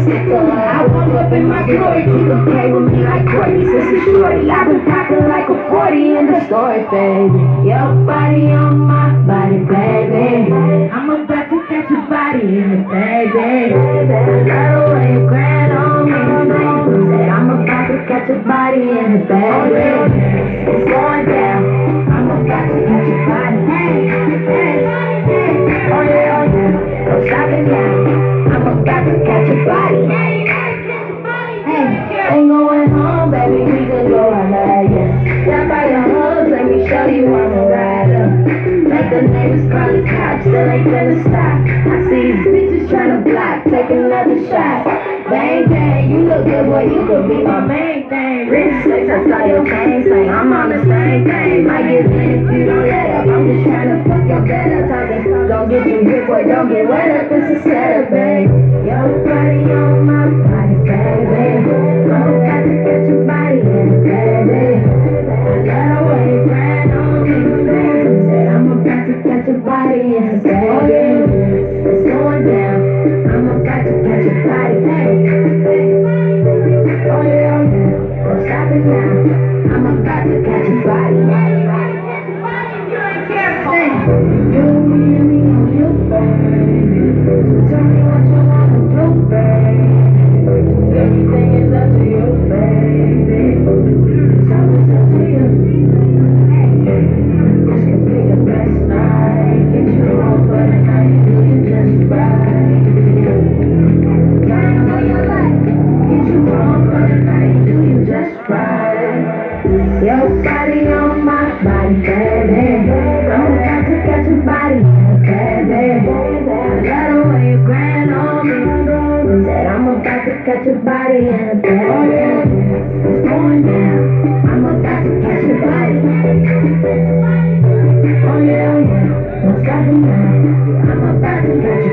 sticker. I woke up in my glory, keep a play with me like Courtney. Since a shorty, I've been popping like a 40 in the story, baby. Your body on my body, baby. I'm about to catch your body in it, baby. I love the way you grind on me. Said I'm about to catch your body in it, baby. It's going down. I'm about to catch your body. Hey, hey, hey. Oh yeah, oh yeah. Don't stop it now. I'm about to catch your body. Hey, ain't going home, baby. We can go all night, yeah. Down by your hoes, let me show you I'm a rider. Make the neighbors call the cops, still ain't finna stop. I see these bitches tryna block, take another shot. Bang, bang, you look good, boy, you could be my main thing. Wrist flex, I saw your chain sling, I'm on the same thing. Might get lit if you don't let up, I'm just tryna fuck your bed up. Talking, don't get you grip, boy, don't get wet up, it's a setup, babe. Your body on my body, baby. I'm about to catch your body in it, baby. I love the way you grind on me, baby. Said I'm about to catch your body in it, baby. It's going down, I'm about to catch your body, hey. Oh yeah, oh yeah, don't stop it now. I'm about to catch your body. Hey, you and me on you, baby. So tell me what you wanna do, baby. Anything is up to you, baby. Something's up to you. Hey, this could be the best night. Get you on for the night, do you just right? Time of your life. Get you on for the night, do you just right? Your body on my body, baby. I'm about to catch your body, baby. I love the way you grind on me. Said I'm about to catch your body, baby. It's going down. I'm about to catch your body. Oh yeah, oh yeah. Don't stop it now. I'm about to catch your